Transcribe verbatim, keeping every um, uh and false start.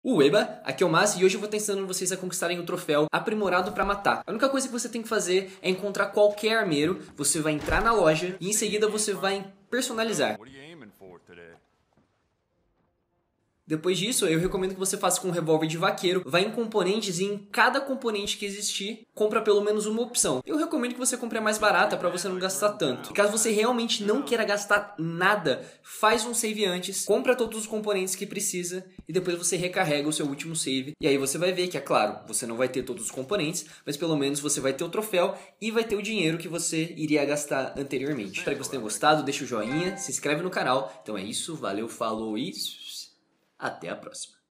Ueba, aqui é o Mas e hoje eu vou estar ensinando vocês a conquistarem o troféu aprimorado pra matar. A única coisa que você tem que fazer é encontrar qualquer armeiro, você vai entrar na loja e em seguida você vai personalizar. Depois disso, eu recomendo que você faça com um revólver de vaqueiro, vá em componentes e em cada componente que existir, compra pelo menos uma opção. Eu recomendo que você compre a mais barata para você não gastar tanto. E caso você realmente não queira gastar nada, faz um save antes, compra todos os componentes que precisa e depois você recarrega o seu último save. E aí você vai ver que, é claro, você não vai ter todos os componentes, mas pelo menos você vai ter o troféu e vai ter o dinheiro que você iria gastar anteriormente. Espero que você tenha gostado, deixa o joinha, se inscreve no canal. Então é isso, valeu, falou e... até a próxima.